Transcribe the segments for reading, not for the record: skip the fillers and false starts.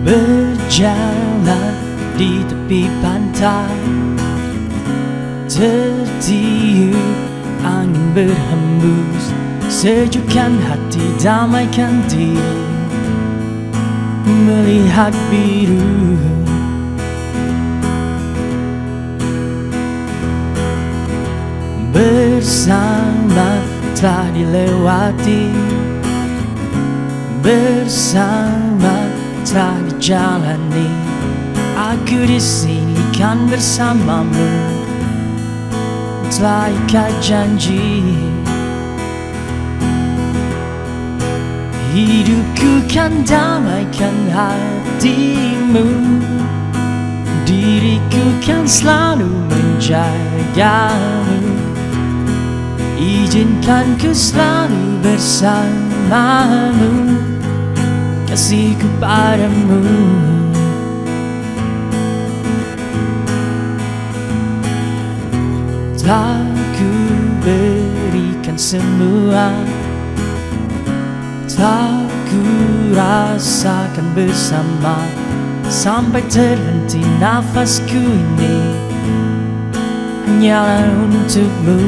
Berjalan di tepi pantai, tertiup angin berhembus, sejukkan hati, damaikan diri, melihat biru. Bersama telah dilewati, bersama telah dijalani. Aku di sini kan bersamamu, telah ikat janji. Hidupku kan damaikan hatimu, diriku kan selalu menjagamu. Izinkan ku selalu bersamamu, kasihku padamu. Telah ku berikan semua, telah ku rasakan bersama, sampai terhenti nafasku ini hanyalah untukmu.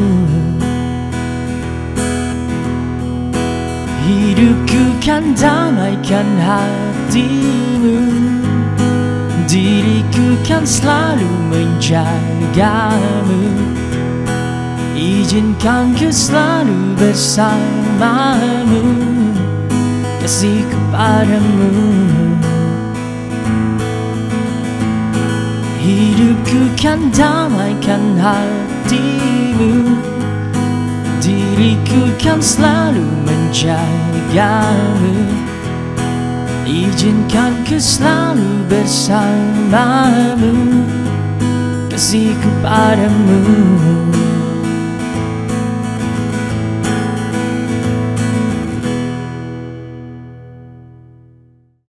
Hidupku kan damaikan hatimu, diriku kan selalu menjagamu. Izinkan ku selalu bersamamu, kasihku padamu. Hidupku kan damaikan hatimu, diriku kan selalu menjagamu. Izinkan ku selalu bersamamu, kasihku padamu.